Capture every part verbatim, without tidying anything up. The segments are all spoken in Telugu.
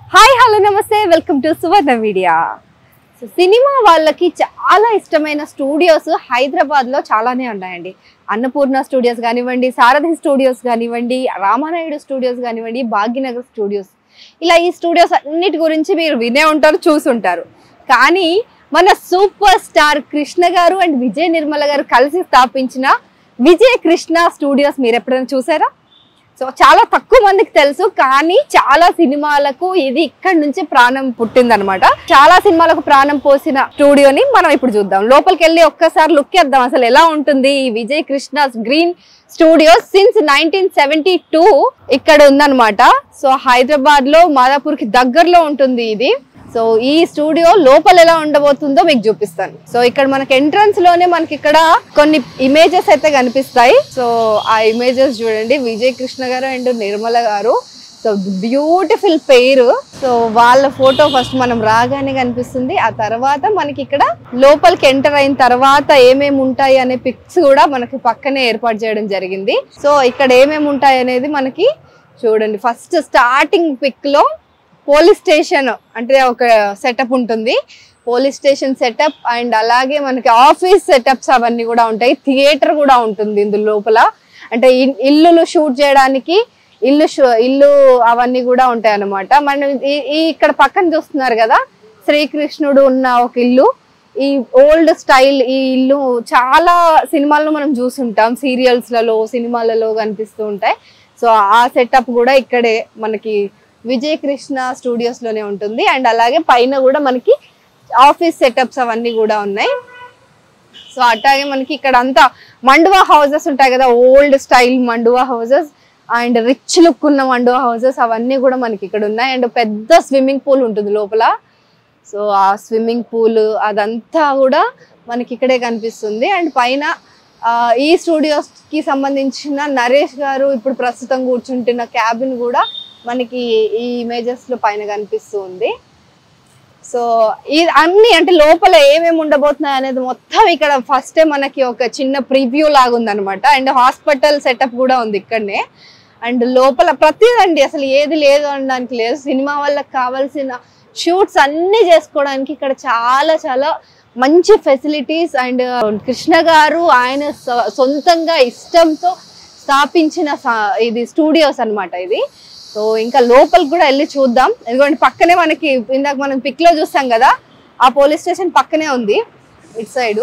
హాయ్ హలో నమస్తే welcome to Suvarna media. So cinema వాళ్ళకి చాలా ఇష్టమైన స్టూడియోస్ హైదరాబాద్లో చాలానే ఉన్నాయండి. అన్నపూర్ణ స్టూడియోస్ కానివ్వండి, సారథి స్టూడియోస్ కానివ్వండి, రామానాయుడు స్టూడియోస్ కానివ్వండి, భాగ్యనగర్ స్టూడియోస్, ఇలా ఈ స్టూడియోస్ అన్నిటి గురించి మీరు వినే ఉంటారు, చూసుంటారు. కానీ మన సూపర్ స్టార్ కృష్ణ గారు అండ్ విజయ్ నిర్మల గారు కలిసి స్థాపించిన విజయ్ కృష్ణ స్టూడియోస్ మీరు ఎప్పుడైనా చూసారా? సో చాలా తక్కువ మందికి తెలుసు, కానీ చాలా సినిమాలకు ఇది ఇక్కడ నుంచి ప్రాణం పుట్టిందనమాట. చాలా సినిమాలకు ప్రాణం పోసిన స్టూడియోని మనం ఇప్పుడు చూద్దాం. లోపలికి వెళ్ళి ఒక్కసారి లుక్ చేద్దాం అసలు ఎలా ఉంటుంది ఈ Vijay Krishna green studio. Since nineteen seventy two ఇక్కడ ఉందన్నమాట. సో హైదరాబాద్ లో మాదాపూర్ కి దగ్గరలో ఉంటుంది ఇది. సో ఈ స్టూడియో లోపల ఎలా ఉండబోతుందో మీకు చూపిస్తాను. సో ఇక్కడ మనకి ఎంట్రన్స్ లోనే మనకి ఇక్కడ కొన్ని ఇమేజెస్ అయితే కనిపిస్తాయి. సో ఆ ఇమేజెస్ చూడండి, విజయ్ కృష్ణ గారు అండ్ నిర్మల గారు. So beautiful pair. సో వాళ్ళ ఫోటో ఫస్ట్ మనం రాగానే కనిపిస్తుంది. ఆ తర్వాత మనకి ఇక్కడ లోపలికి ఎంటర్ అయిన తర్వాత ఏమేమి ఉంటాయి అనే పిక్స్ కూడా మనకి పక్కనే ఏర్పాటు చేయడం జరిగింది. సో ఇక్కడ ఏమేమి ఉంటాయి అనేది మనకి చూడండి. ఫస్ట్ స్టార్టింగ్ పిక్ లో పోలీస్ స్టేషన్ అంటే ఒక సెటప్ ఉంటుంది. పోలీస్ స్టేషన్ సెటప్ అండ్ అలాగే మనకి ఆఫీస్ సెటప్స్ అవన్నీ కూడా ఉంటాయి. థియేటర్ కూడా ఉంటుంది ఇందులో లోపల. అంటే ఇల్లులు షూట్ చేయడానికి ఇల్లు ఇల్లు అవన్నీ కూడా ఉంటాయి అన్నమాట. మనం ఈ ఇక్కడ పక్కన చూస్తున్నారు కదా, శ్రీకృష్ణుడు ఉన్న ఒక ఇల్లు. ఈ ఓల్డ్ స్టైల్ ఈ ఇల్లు చాలా సినిమాల్లో మనం చూసుంటాం, సీరియల్స్లలో సినిమాలలో కనిపిస్తూ ఉంటాయి. సో ఆ సెటప్ కూడా ఇక్కడే మనకి విజయ్ కృష్ణ స్టూడియోస్ లోనే ఉంటుంది. అండ్ అలాగే పైన కూడా మనకి ఆఫీస్ సెటప్స్ అవన్నీ కూడా ఉన్నాయి. సో అట్లాగే మనకి ఇక్కడ అంతా మండువా హౌసెస్ ఉంటాయి కదా, ఓల్డ్ స్టైల్ మండువా హౌసెస్ అండ్ రిచ్ లుక్ ఉన్న మండువా హౌసెస్ అవన్నీ కూడా మనకి ఇక్కడ ఉన్నాయి. అండ్ పెద్ద స్విమ్మింగ్ పూల్ ఉంటుంది లోపల. సో ఆ స్విమ్మింగ్ పూల్ అదంతా కూడా మనకి ఇక్కడే కనిపిస్తుంది. అండ్ పైన ఈ స్టూడియోస్ కి సంబంధించిన నరేష్ గారు ఇప్పుడు ప్రస్తుతం కూర్చుంటున్న క్యాబిన్ కూడా మనకి ఈ ఇమేజెస్ లో పైన కనిపిస్తుంది. సో ఈ అన్ని అంటే లోపల ఏమేమి ఉండబోతున్నాయి అనేది మొత్తం ఇక్కడ ఫస్టే మనకి ఒక చిన్న ప్రివ్యూ లాగా ఉంది అనమాట. అండ్ హాస్పిటల్ సెటప్ కూడా ఉంది ఇక్కడనే. అండ్ లోపల ప్రతిదండి, అసలు ఏది లేదు అనడానికి లేదు. సినిమా వాళ్ళకి కావాల్సిన షూట్స్ అన్ని చేసుకోవడానికి ఇక్కడ చాలా చాలా మంచి ఫెసిలిటీస్. అండ్ కృష్ణ గారు ఆయన సొంతంగా ఇష్టంతో స్థాపించిన ఇది స్టూడియోస్ అనమాట ఇది. సో ఇంకా లోపలికి కూడా వెళ్ళి చూద్దాం. ఎందుకంటే పక్కనే మనకి ఇందాక మనం పిక్ లో చూస్తాం కదా, ఆ పోలీస్ స్టేషన్ పక్కనే ఉంది ఇటు సైడు.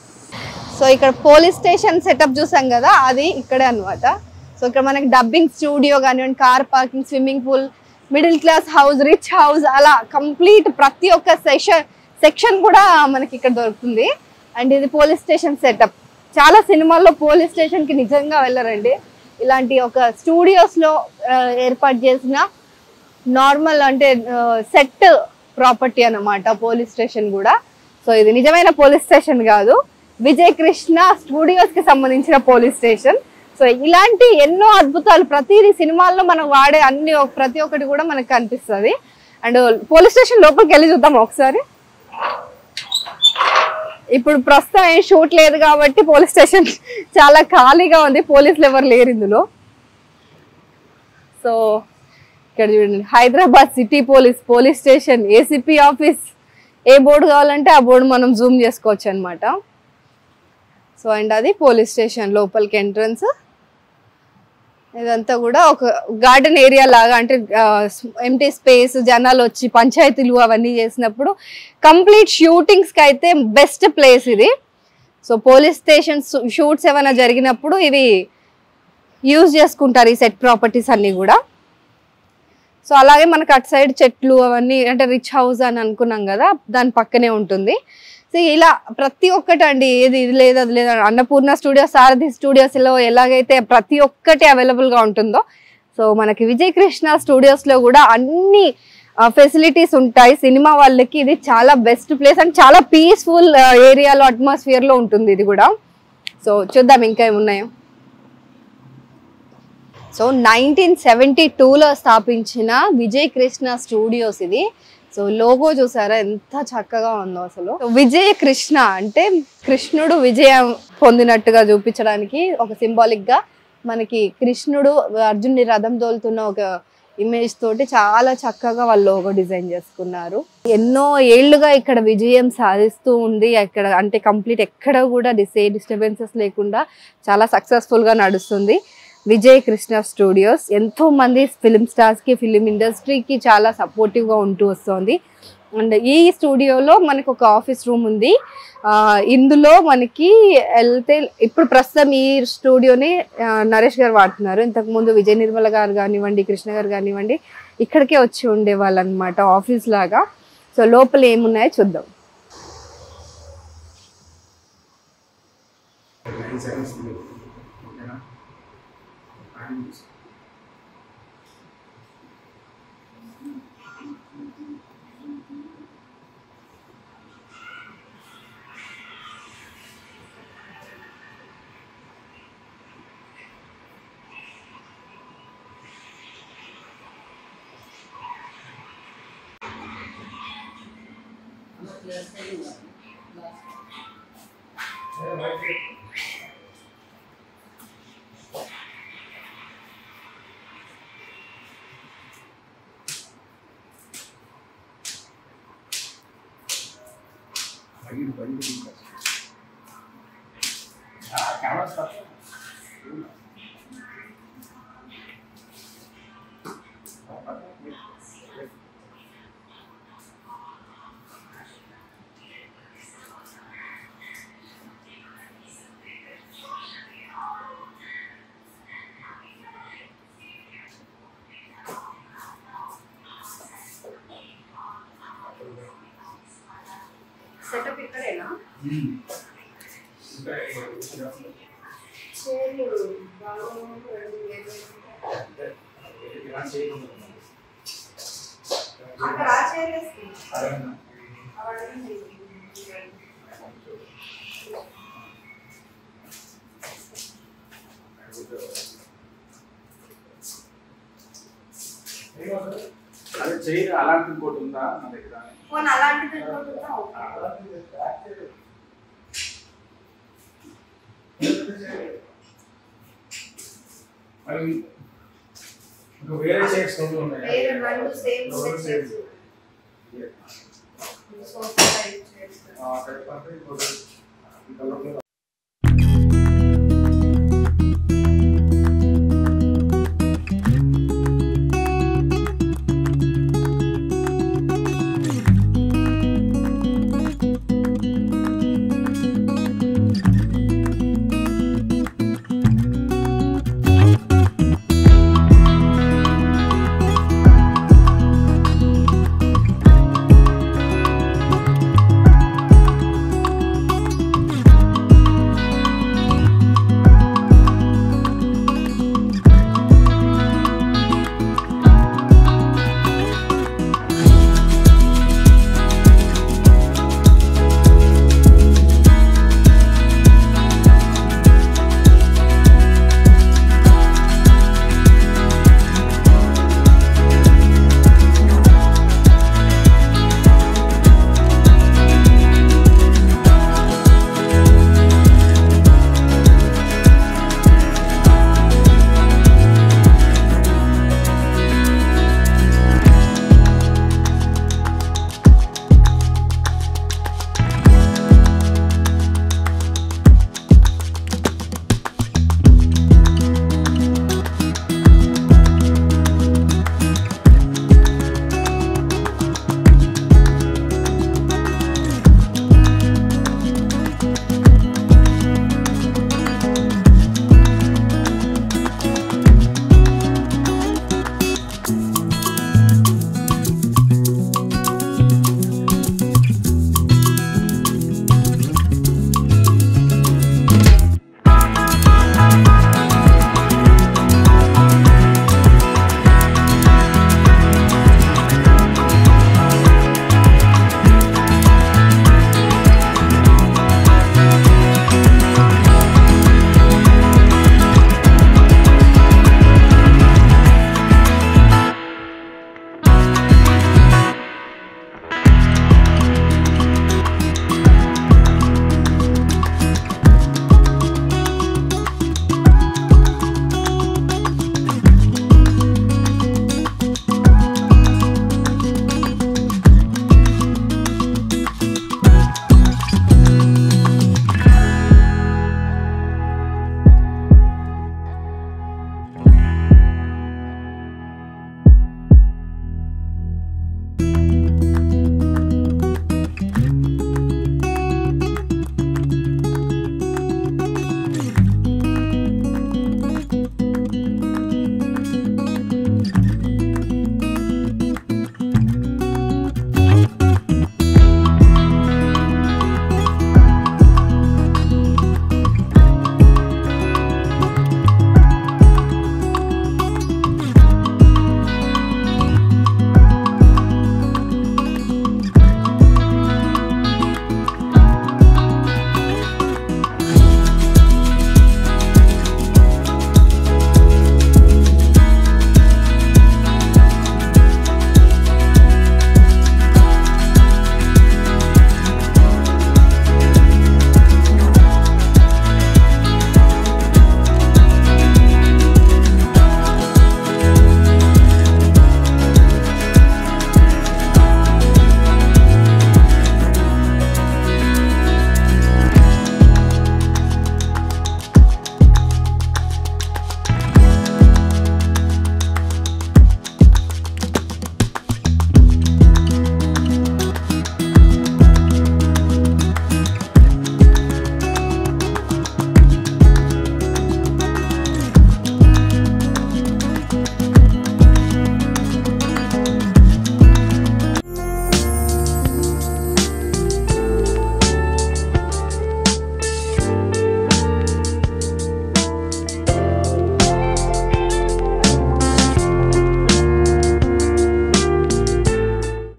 సో ఇక్కడ పోలీస్ స్టేషన్ సెటప్ చూసాం కదా, అది ఇక్కడే అనమాట. సో ఇక్కడ మనకి డబ్బింగ్ స్టూడియో కానివ్వండి, car parking, swimming pool, middle class house, rich house, అలా కంప్లీట్ ప్రతి ఒక్క సెషన్ సెక్షన్ కూడా మనకి ఇక్కడ దొరుకుతుంది. అండ్ ఇది పోలీస్ స్టేషన్ సెటప్. చాలా సినిమాల్లో పోలీస్ స్టేషన్ కి నిజంగా వెళ్ళరండి. ఇలాంటి ఒక స్టూడియోస్ లో ఏర్పాటు చేసిన నార్మల్ అంటే సెట్ ప్రాపర్టీ అన్నమాట పోలీస్ స్టేషన్ కూడా. సో ఇది నిజమైన పోలీస్ స్టేషన్ కాదు, విజయ్ కృష్ణ స్టూడియోస్ కి సంబంధించిన పోలీస్ స్టేషన్. సో ఇలాంటి ఎన్నో అద్భుతాలు ప్రతిదీ సినిమాల్లో మనం వాడే అన్ని ప్రతి ఒక్కటి కూడా మనకు కనిపిస్తుంది. అండ్ పోలీస్ స్టేషన్ లోపలికి వెళ్ళి చూద్దాం ఒకసారి. ఇప్పుడు ప్రస్తుతం ఏం షూట్ లేదు కాబట్టి పోలీస్ స్టేషన్ చాలా ఖాళీగా ఉంది, పోలీసులు ఎవరు లేరు ఇందులో. సో ఇక్కడ చూడండి, Hyderabad city police police station, ACP office, ఏ బోర్డు కావాలంటే ఆ బోర్డు మనం జూమ్ చేసుకోవచ్చు అనమాట. సో అండ్ అది పోలీస్ స్టేషన్ లోపలికి ఎంట్రన్స్. ఇదంతా కూడా ఒక గార్డెన్ ఏరియా లాగా, అంటే ఎంటీ స్పేస్, జనాలు వచ్చి పంచాయతీలు అవన్నీ చేసినప్పుడు కంప్లీట్ షూటింగ్స్ కి అయితే బెస్ట్ ప్లేస్ ఇది. సో పోలీస్ స్టేషన్ షూట్స్ ఏమైనా జరిగినప్పుడు ఇవి యూజ్ చేసుకుంటారు ఈ సెట్ ప్రాపర్టీస్ అన్ని కూడా. సో అలాగే మనకు అటు సైడ్ చెట్లు అవన్నీ, అంటే రిచ్ హౌస్ అని అనుకున్నాం కదా, దాని పక్కనే ఉంటుంది. సో ఇలా ప్రతి ఒక్కటి అండి, ఏది ఇది లేదు అది లేదు, అన్నపూర్ణ స్టూడియోస్, సారథి స్టూడియోస్ లో ఎలాగైతే ప్రతి ఒక్కటి అవైలబుల్ గా ఉంటుందో, సో మనకి విజయ్ కృష్ణ స్టూడియోస్ లో కూడా అన్ని ఫెసిలిటీస్ ఉంటాయి. సినిమా వాళ్ళకి ఇది చాలా బెస్ట్ ప్లేస్ అండ్ చాలా పీస్ఫుల్ ఏరియాలో అట్మాస్ఫియర్ లో ఉంటుంది ఇది కూడా. సో చూద్దాం ఇంకా ఏమున్నాయో. సో నైన్టీన్ సెవెంటీ టూలో స్థాపించిన విజయ్ కృష్ణ స్టూడియోస్ ఇది. సో లోగో చూసారా ఎంత చక్కగా ఉందో అసలు. విజయ కృష్ణ అంటే కృష్ణుడు విజయం పొందినట్టుగా చూపించడానికి ఒక సింబాలిక్ గా మనకి కృష్ణుడు అర్జునుడి రథం తోలుతున్న ఒక ఇమేజ్ తోటి చాలా చక్కగా వాళ్ళు లోగో డిజైన్ చేసుకున్నారు. ఎన్నో ఏళ్లుగా ఇక్కడ విజయం సాధిస్తూ ఉంది. ఇక్కడ అంటే కంప్లీట్ ఎక్కడ కూడా డిసే డిస్టర్బెన్సెస్ లేకుండా చాలా సక్సెస్ఫుల్ గా నడుస్తుంది విజయ్ కృష్ణ స్టూడియోస్. ఎంతో మంది ఫిలిం స్టార్స్ కి ఫిలిం ఇండస్ట్రీకి చాలా సపోర్టివ్ గా ఉంటూ వస్తుంది. అండ్ ఈ స్టూడియోలో మనకు ఒక ఆఫీస్ రూమ్ ఉంది. ఇందులో మనకి వెళ్తే ఇప్పుడు ప్రస్తుతం ఈ స్టూడియోని నరేష్ గారు వాడుతున్నారు. ఇంతకు ముందు విజయ్ నిర్మల గారు కానివ్వండి, కృష్ణ గారు కానివ్వండి ఇక్కడికే వచ్చి ఉండేవాళ్ళు అనమాట, ఆఫీస్ లాగా. సో లోపల ఏమున్నాయో చూద్దాం. సెటప్ ఇక్కడేనా? అదే చైర్ అలాంటి ఇంకోటి ఉందా నా దగ్గర? అలాంటిది వేరే చైర్స్ ఉన్నాయి.